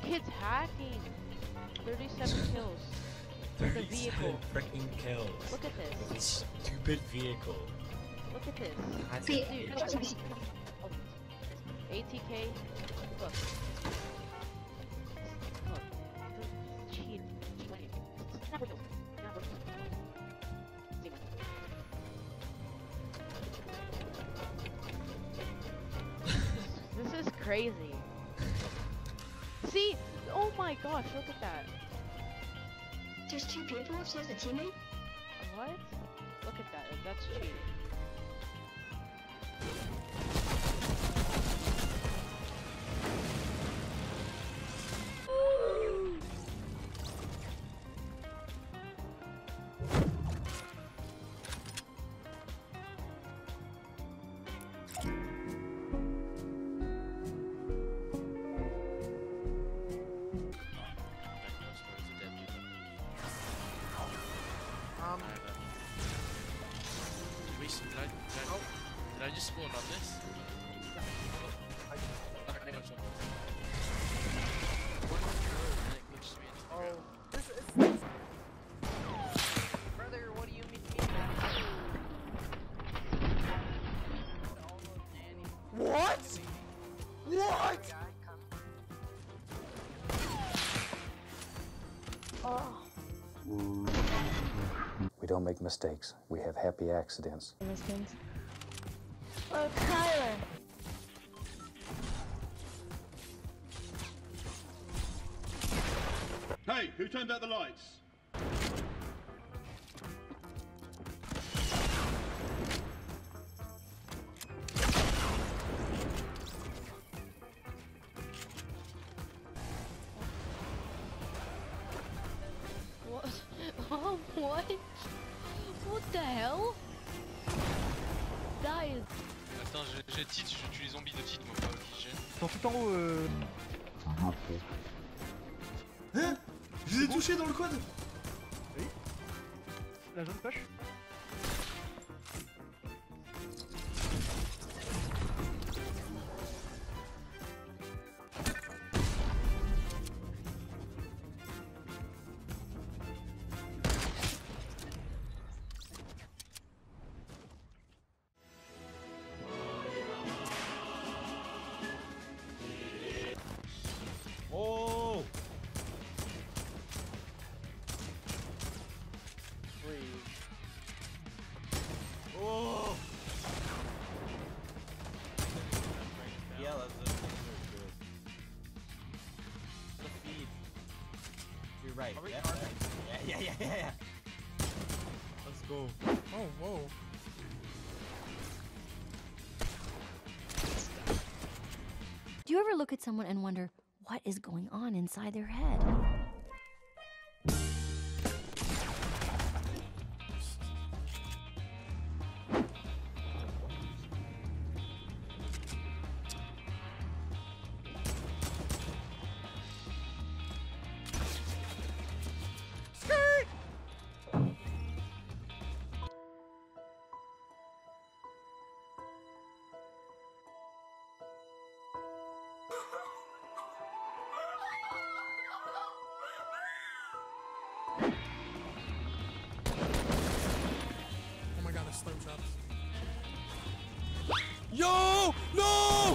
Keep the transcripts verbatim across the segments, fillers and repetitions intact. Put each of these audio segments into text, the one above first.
kid's hacking. thirty-seven kills. The vehicle. Freaking kills. Look at this. With this stupid vehicle. Look at this. See, Dude, A T K. Look. Look. Cheat. This is crazy. See? Oh my gosh, look at that. there's two people, so there's a teammate? What? Look at that. That's cheating. Um. Wait, did I, did I, oh, did I just spawn on this? Okay, gotcha. Oh, this is. Brother, what do you mean? What? What? Oh. We don't make mistakes. We have happy accidents. Oh, Kyler. Hey, who turned out the lights? What? Oh, what? What the hell? That is... Attends, je, je titre, je tue les zombies de titre, moi, pas oxygène. Ils sont tout en haut, euh... Hein? Je vous ai touché dans le quad? Oui. La jaune push. Oh! Oh! Yeah, that's, that's very good. The feed. You're right. Are we Yeah, arming? yeah, yeah, yeah, yeah. Let's go. Oh, whoa. Do you ever look at someone and wonder what is going on inside their head? Oh my god, the slim shots. Yo! No!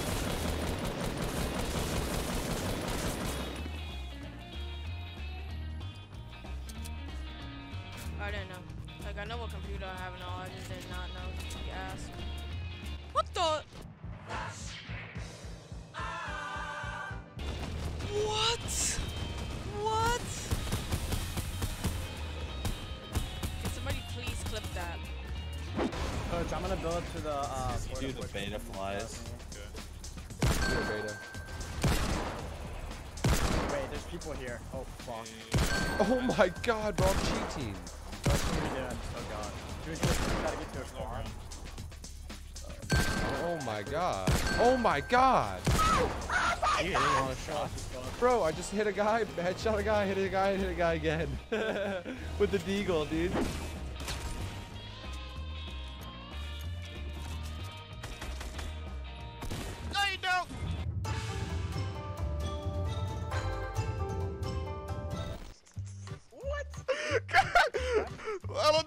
I didn't know. Like, I know what computer I have and all, I just did not know. He asked. What the? What? What? Can somebody please clip that? Coach, I'm gonna build up to the, uh... You do the beta flies. Do the beta. Wait, there's people here. Oh, fuck. Oh my god, bro, I'm cheating. What are we doing? Oh god. Dude, we gotta get to a farm. Oh my god. Oh my god. You hit him on a shot. Bro, I just hit a guy, headshot a guy, hit a guy, hit a guy again. With the deagle, dude. No, you don't!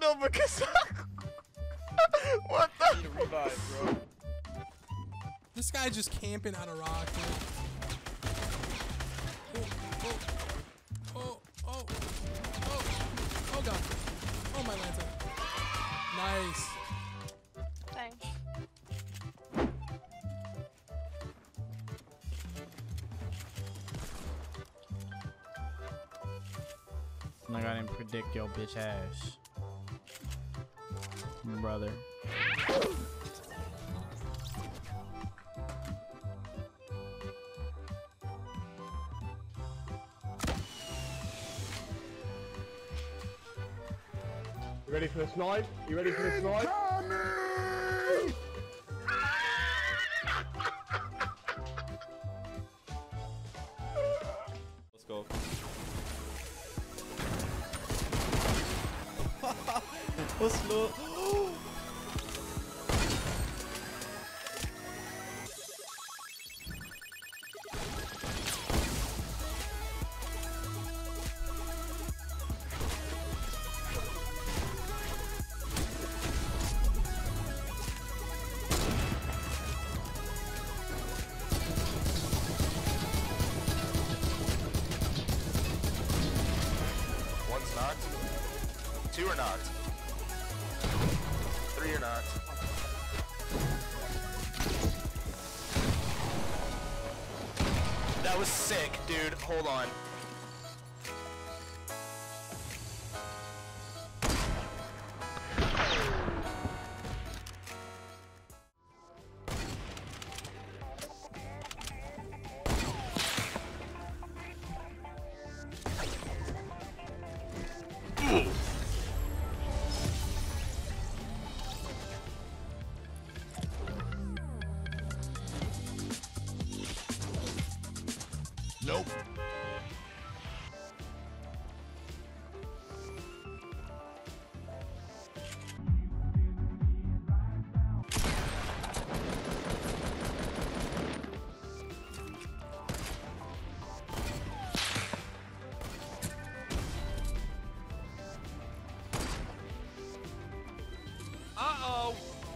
though because what the? Need a revive, bro. This guy just camping out of rock, dude. Oh, oh, oh, oh, oh, oh god. Oh my Lanta. Nice. Thanks. I'm not gonna predict your bitch ass, brother. You ready for the slide? You ready for the slide? Let's go. What's slow? One's knocked. Two are knocked. Three are knocked. That was sick, dude. Hold on. Nope. Uh-oh.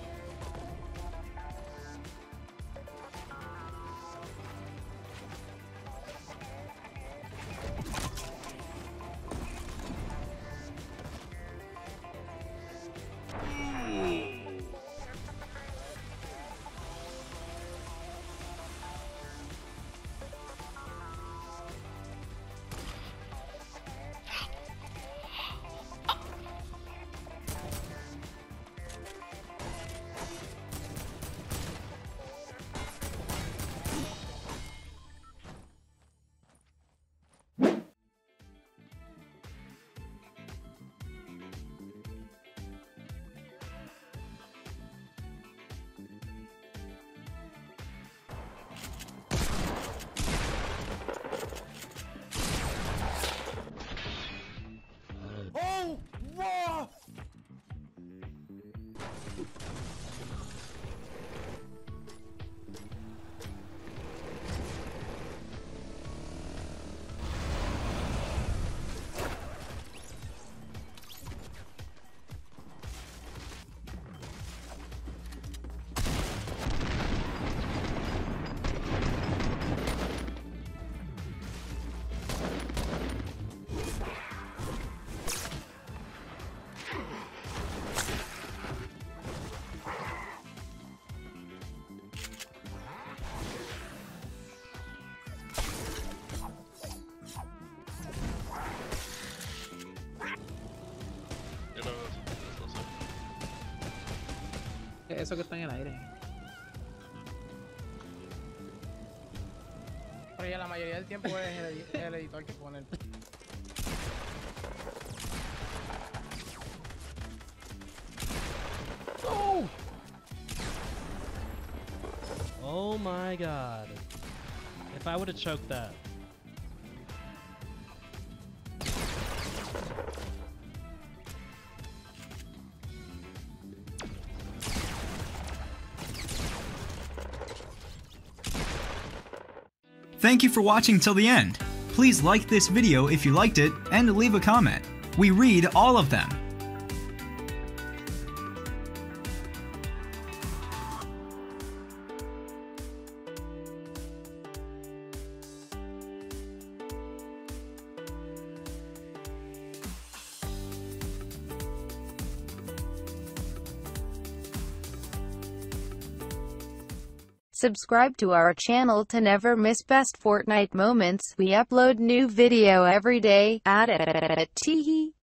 Oh, wow. Eso que está en el aire. Pero ya la mayoría del tiempo es el, edi- el editor que pone el... Oh! Oh my god. If I would have choked that. Thank you for watching till the end. Please like this video if you liked it and leave a comment. We read all of them. Subscribe to our channel to never miss best Fortnite moments. We upload new video every day. At it. Teehee.